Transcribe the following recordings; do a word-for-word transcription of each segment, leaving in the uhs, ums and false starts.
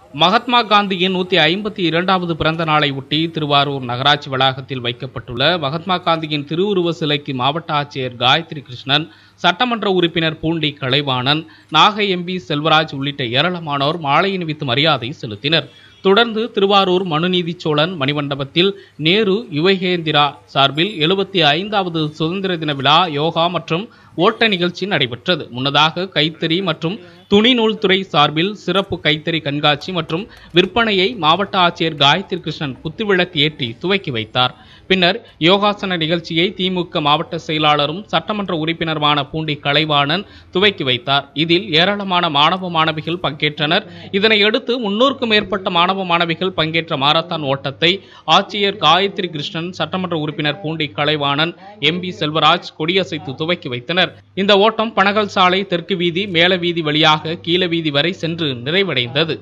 மகாத்மா காந்தியின் நூத்தி ஐம்பத்தி இரண்டாவது பிறந்த நாளை ஒட்டி திருவாரூர் நகராட்சி வளாகத்தில் வைக்கப்பட்டுள்ள மகாத்மா காந்தியின் திருவுருவ சிலைக்கு மாவட்ட ஆட்சியர் காயத்ரி கிருஷ்ணன், சட்டமன்ற உறுப்பினர் பூண்டி கலைவாணன், நாகை எம்பி செல்வராஜ் உள்ளிட்ட ஏராளமானோர் மாலை அணிவித்து மரியாதை செலுத்தினர். தொடர்ந்து திருவாரூர் மனுநீதி சோழன் மணிமண்டபத்தில் நேரு யுவகேந்திரா சார்பில் எழுபத்தி ஐந்தாவது சுதந்திர தின விழா, யோகா மற்றும் ஓட்ட நிகழ்ச்சி நடைபெற்றது. முன்னதாக கைத்தறி மற்றும் துணிநூல்துறை சார்பில் சிறப்பு கைத்தறி கண்காட்சி மற்றும் விற்பனையை மாவட்ட ஆட்சியர் காயத்ரி கிருஷ்ணன் குத்துவிளக்கு ஏற்றி துவக்கி வைத்தார். பின்னர் யோகாசன நிகழ்ச்சியை திமுக மாவட்ட செயலாளரும் சட்டமன்ற உறுப்பினருமான பூண்டி கலைவாணன் துவக்கி வைத்தார். இதில் ஏராளமான மாணவ மாணவிகள் பங்கேற்றனர். இதனையடுத்து முன்னூறுக்கும் மேற்பட்ட மாணவ மாணவிகள் பங்கேற்ற மாரத்தான் ஓட்டத்தை ஆட்சியர் காயத்ரி கிருஷ்ணன், சட்டமன்ற உறுப்பினர் பூண்டி கலைவாணன், எம்பி செல்வராஜ் கொடியசைத்து துவக்கி வைத்தனர். இந்த ஓட்டம் பனகல் சாலை தெற்கு வீதி, மேல வீதி வழியாக கீழ வீதி வரை சென்று நிறைவடைந்தது.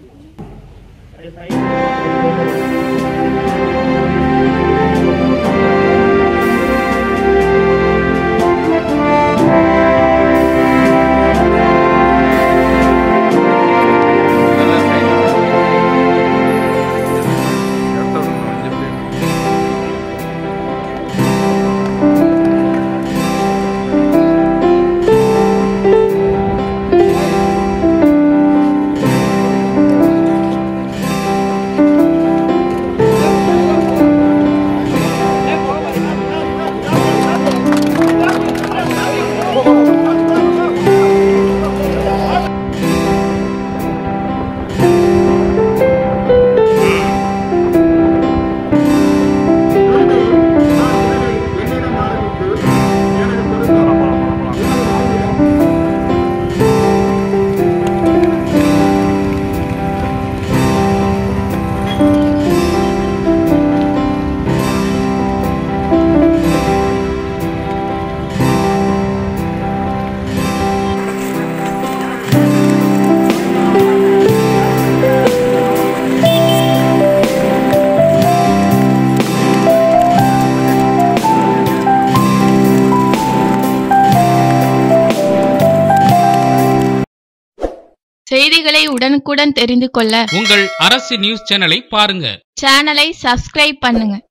செய்திகளை உடனுக்குடன் தெரிந்து கொள்ள உங்கள் அரசு நியூஸ் சேனலை பாருங்க. சேனலை சப்ஸ்கிரைப் பண்ணுங்க.